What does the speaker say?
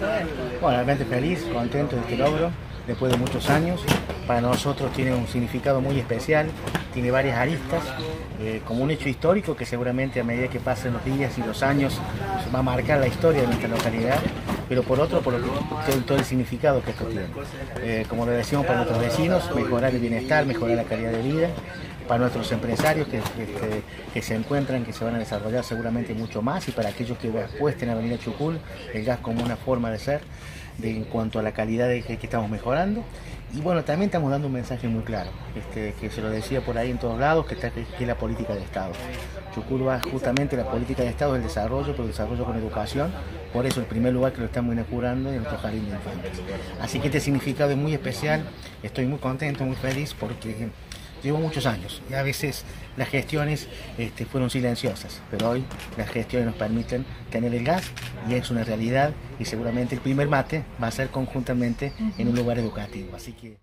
Bueno, realmente feliz, contento de este logro, después de muchos años. Para nosotros tiene un significado muy especial, tiene varias aristas, como un hecho histórico que seguramente a medida que pasen los días y los años va a marcar la historia de nuestra localidad, pero por otro, por todo el significado que esto tiene. Como lo decimos para nuestros vecinos, mejorar el bienestar, mejorar la calidad de vida, para nuestros empresarios que se encuentran, que se van a desarrollar seguramente mucho más, y para aquellos que apuesten a venir a Chukul, el gas como una forma de ser, en cuanto a la calidad que estamos mejorando. Y bueno, también estamos dando un mensaje muy claro, que se lo decía por ahí en todos lados, que es la política de Estado. Chukul va justamente, la política de Estado es el desarrollo, pero el desarrollo con educación, por eso el primer lugar que lo estamos inaugurando es nuestro jardín de infantes. Así que este significado es muy especial, estoy muy contento, muy feliz, porque llevo muchos años y a veces las gestiones fueron silenciosas, pero hoy las gestiones nos permiten tener el gas y es una realidad, y seguramente el primer mate va a ser conjuntamente en un lugar educativo. Así que